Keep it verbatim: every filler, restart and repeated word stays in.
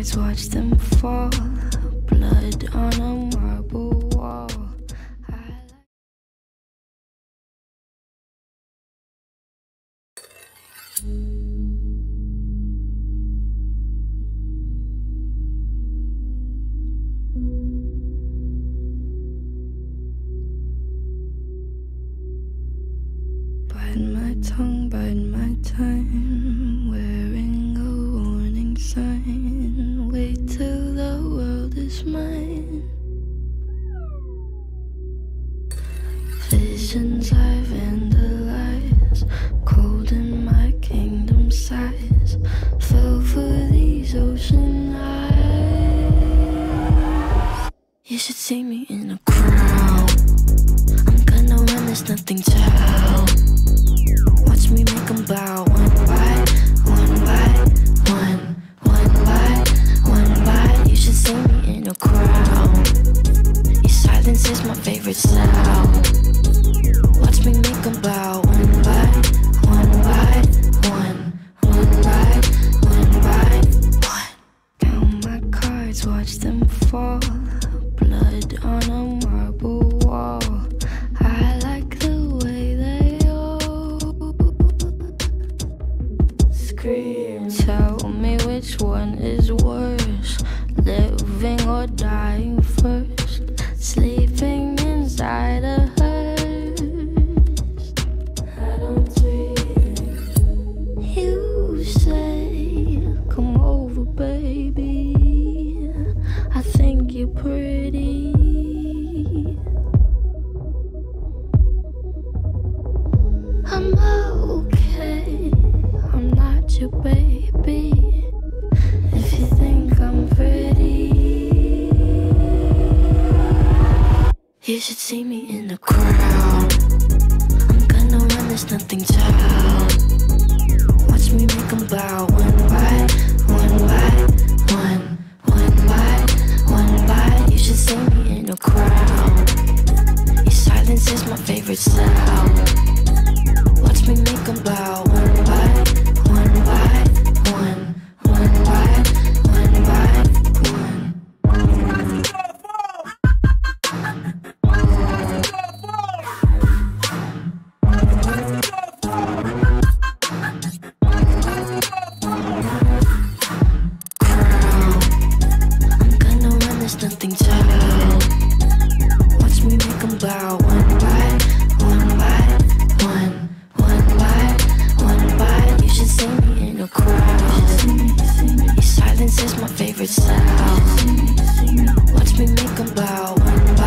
cards, watch them fall. Blood on a marble wall. Bite my tongue, bite my time, wearing a warning sign. Wait till the world is mine. Visions I vandalize, cold in my kingdom size. Fell for these ocean eyes. You should see me in a crowd. I'm gonna run, there's nothing to help. Watch me make them bow, one by one by one, one by one by. You should see me in a crowd. Your silence is my favorite sound. Watch me make them bow, one by one by one, one by one by one. Count my cards, watch them fall. Blood on a marble wall. I like the way they all scream. Tell me which one is worse, living or dying first. Sleeping inside a hearse. I don't dream. You say, come over, baby. I think you're pretty. I'm okay, I'm not your baby. If you think I'm pretty, you should see me in the crowd. I'm gonna run, there's nothing to help. Watch me make them bow, one by one by one, one by one by. You should see me in a crowd. Your silence is my favorite sound. Watch me make them bow, one by one by one, one by one by one. I'm gonna run, there's nothing to help. Watch me make them bow, one by one by one, one by one by. You should see me in a crowd. Your silence is my favorite sound. Watch me make them bow, one by